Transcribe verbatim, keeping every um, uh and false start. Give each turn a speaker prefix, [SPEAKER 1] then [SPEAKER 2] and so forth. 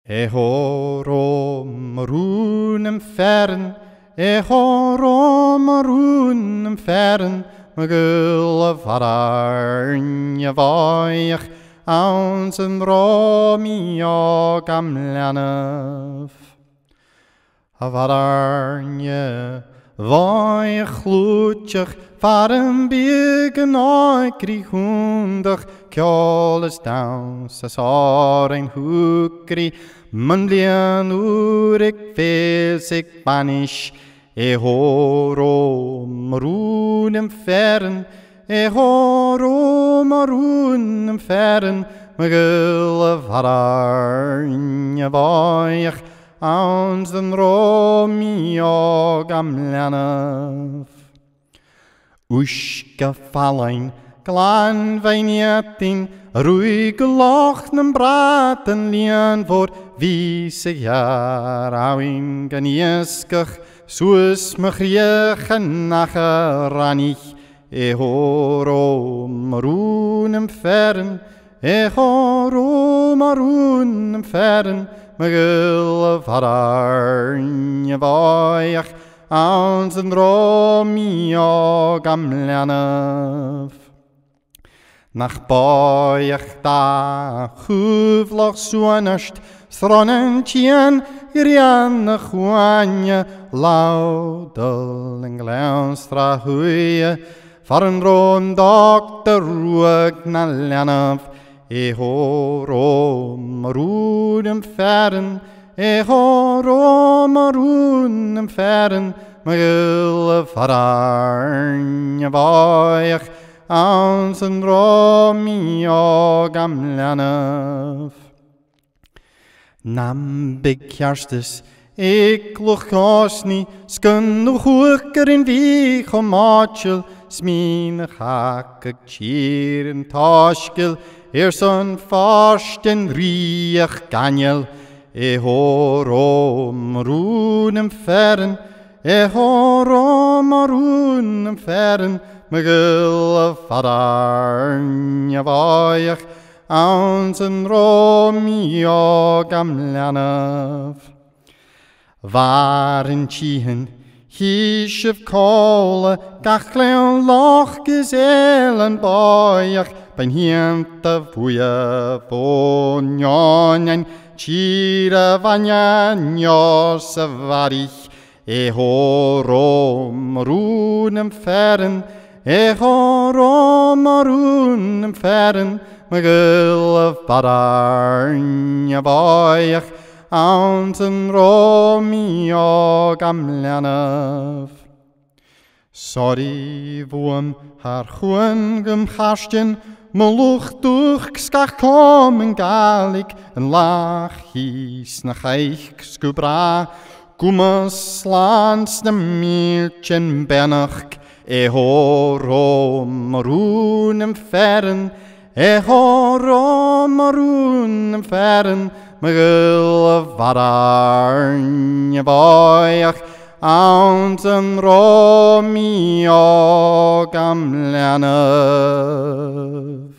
[SPEAKER 1] Ehoro maroon fern, ehoro maroon fern, magul vararnje vaich, ans een romio gamlanef. Vararnje vaich lutjach, varen biegen oi kriehundig, kjoles dans, as oren hukri, Mundian urik ves ik banish, ehoro maroon fern, ehoro maroon fern, magul vararnje vaich, ans den romio gamlanef. Ushke fallein, glan wijnjetin, ruige lochnen braten lien voor wiese jaar, ouin genieskig, soes me griechen nacheranich, ehoro maroon fern, ehoro maroon fern, magul vararnje vaich, ans een romio gamlanef. Nach boiach da, chuvloch suanasht, stronentien, irianne chuanje, laudel en glanstra huie, van roon dokter ruig na lanaf, ehoro maroon fern, ehoro maroon fern, magul vararnje vaich, ans een romio gamlanef. Nam big jarstes, ik loch kosni, skun nog hoeker in wieg om matjel, smine hakek tjieren toskil, eers een vasten riech ganjel, ehoro maroon fern, ehoro maroon fern, magul vararnje vaich, ans een romio gamlanef. Waren tjihen, hieshev kolen, gachleon loch gezelen boiach, ben hiente voeie vonjonjen, tjire vanjanjose varich, ehoro maroon fern, ehoro maroon fern, magul vararnje vaich, ans een romio gamlanef. Sorry woem haar chuangem chastjen, meluch durch skach komen galik, en lach hies nach eich skubra, gumas lans de mieltjen bennach, ehoro maroon fern, ehoro maroon fern, magul vararnje vaich, ans een romio gamlanef.